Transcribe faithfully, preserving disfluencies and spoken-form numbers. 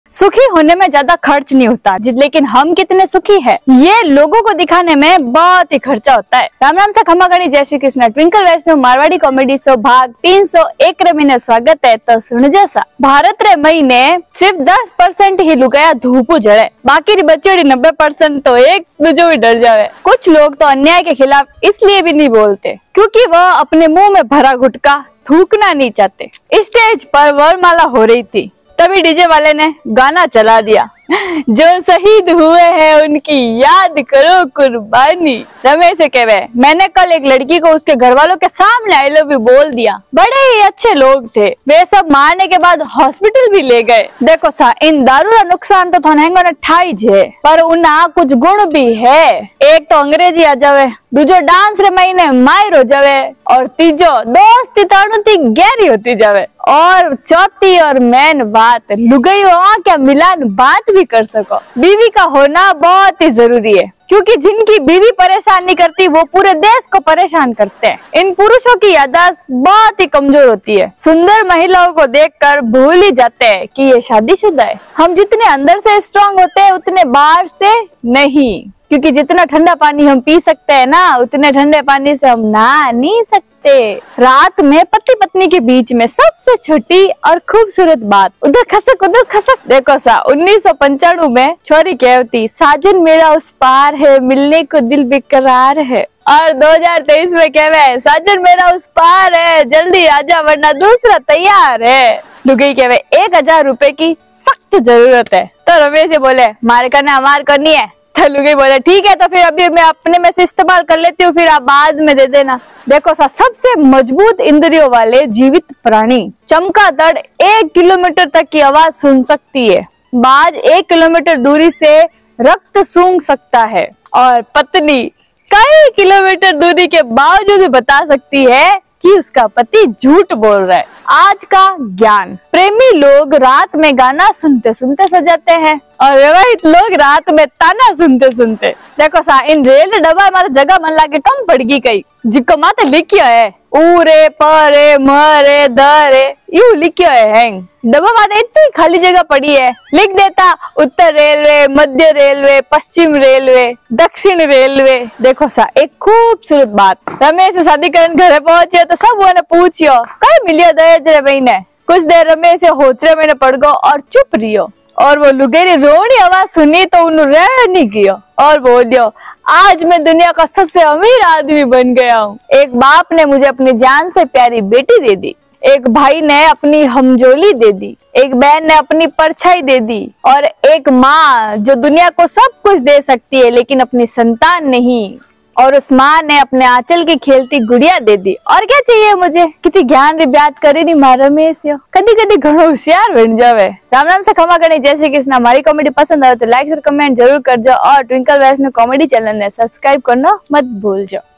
सुखी होने में ज्यादा खर्च नहीं होता, लेकिन हम कितने सुखी हैं ये लोगों को दिखाने में बहुत ही खर्चा होता है। राम राम से खमा गणी, जय श्री कृष्ण। ट्विंकल वैष्णव मारवाड़ी कॉमेडी शो भाग तीन सौ एक में स्वागत है। तो सुन जैसा भारत रे महीने सिर्फ दस परसेंट ही लुगाया धूप जड़े, बाकी बच्चे नब्बे परसेंट तो एक दूजे भी डर जावे। कुछ लोग तो अन्याय के खिलाफ इसलिए भी नहीं बोलते क्योंकि वह अपने मुंह में भरा गुटखा थूकना नहीं चाहते। स्टेज पर वरमाला हो रही थी, तभी डीजे वाले ने गाना चला दिया, जो शहीद हुए हैं उनकी याद करो कुर्बानी। रमेश से कहवे, मैंने कल एक लड़की को उसके घर वालों के सामने आई लव यू बोल दिया। बड़े ही अच्छे लोग थे, वे सब मारने के बाद हॉस्पिटल भी ले गए। देखो सा, इन दारू का नुकसान तो थाने ने ठाई जे, पर उना कुछ गुण भी है। एक तो अंग्रेजी आ जावे, दूजो डांस रे महीने मायर हो जावे, और तीजो दोस्ती तणुती गहरी होती जावे, और चौथी और मेन बात लुगाइयों क्या मिलान बात भी कर सको। बीवी का होना बहुत ही जरूरी है, क्योंकि जिनकी बीवी परेशान नहीं करती वो पूरे देश को परेशान करते हैं। इन पुरुषों की याददाश्त बहुत ही कमजोर होती है, सुंदर महिलाओं को देखकर भूल ही जाते हैं कि ये शादीशुदा है। हम जितने अंदर से स्ट्रांग होते हैं उतने बाहर से नहीं, क्योंकि जितना ठंडा पानी हम पी सकते हैं ना, उतने ठंडे पानी से हम नहा नहीं सकते। रात में पति पत्नी के बीच में सबसे छोटी और खूबसूरत बात, उधर खसक उधर खसक। देखो सा, उन्नीस सौ पंचानवे में छोरी कहती, साजन मेरा उस पार है, मिलने को दिल बेकरार है। और दो हज़ार तेईस में कहवे, साजन मेरा उस पार है, जल्दी आजा वरना दूसरा तैयार है। लुगाई कहवे, एक हजार रुपए की सख्त जरूरत है। तो रमेश बोले, मारे करना हमार करनी है। लुगाई बोले, ठीक है, तो फिर अभी मैं अपने में से इस्तेमाल कर लेती हूँ, फिर आप बाद में दे देना। देखो सा, सबसे मजबूत इंद्रियों वाले जीवित प्राणी चमगादड़ एक किलोमीटर तक की आवाज सुन सकती है, बाज एक किलोमीटर दूरी से रक्त सूंघ सकता है, और पत्नी कई किलोमीटर दूरी के बावजूद भी बता सकती है कि उसका पति झूठ बोल रहा है। आज का ज्ञान, प्रेमी लोग रात में गाना सुनते सुनते सजाते हैं, और विवाहित लोग रात में ताना सुनते सुनते। देखो सा, इन रेल डब्बा में जगह मन लागे कम पड़गी कई, जिको माते लिखियो है उरे परे मरे दरे, यू लिखियो है हैंग। डब्बा माते इतनी खाली जगह पड़ी है, लिख देता उत्तर रेलवे, मध्य रेलवे, पश्चिम रेलवे, दक्षिण रेलवे। देखो सा, एक खूबसूरत बात, रमेश शादी करने घरे पहुंचे तो सब वो पूछियो कई मिलियो दहेज रे बहने। कुछ देर रमेश होचरे में पड़ गो और चुप रियो, और वो लुगेरी रोनी आवाज सुनी तो उन्होंने रह नहीं किया और बोलियो, आज मैं दुनिया का सबसे अमीर आदमी बन गया हूँ। एक बाप ने मुझे अपनी जान से प्यारी बेटी दे दी, एक भाई ने अपनी हमजोली दे दी, एक बहन ने अपनी परछाई दे दी, और एक माँ जो दुनिया को सब कुछ दे सकती है लेकिन अपनी संतान नहीं, और उस माँ ने अपने आंचल की खेलती गुड़िया दे दी। और क्या चाहिए मुझे? कितनी ज्ञान री बात करे नी मारा रमेश, कदी कदी घणो होशियार बन जावे। राम राम से खमा गणी, जय श्री कृष्ण। हमारी कॉमेडी पसंद आए तो लाइक और कमेंट जरूर कर जाओ, और ट्विंकल वैष्णव कॉमेडी चैनल ने सब्सक्राइब करना मत भूल जाओ।